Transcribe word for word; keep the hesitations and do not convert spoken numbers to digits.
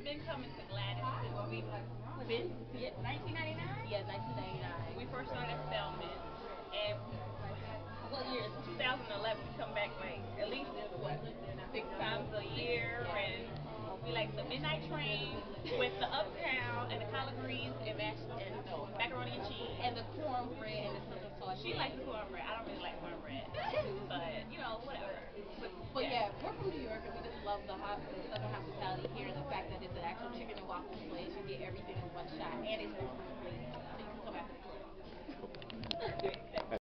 been coming to Gladys since we Been? Yeah, nineteen ninety-nine? Yeah, nineteen ninety-nine. we first started filming, and What year? two thousand eleven we come back like at least what six times a year, and we like the midnight train with the uptown and the collard greens and mashed and macaroni and cheese. And the cornbread and the southern sauce. She likes the cornbread. I don't really like cornbread, but you know whatever. But, But yeah, we're from New York and we just love the hot the southern hospitality here and the fact that it's an actual chicken and waffle place. You get everything in one shot and it's super complete.